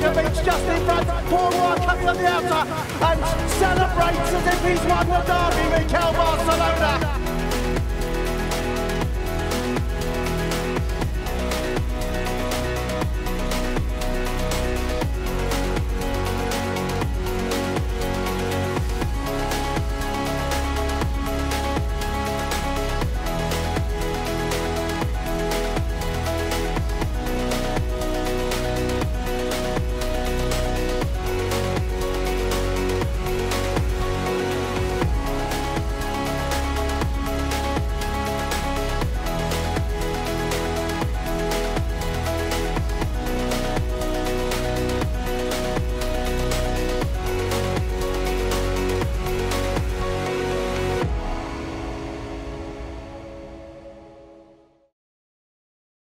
Djokovic just in front. Paul White comes on the outer and celebrates as if he's won the derby, Mikel Barcelona.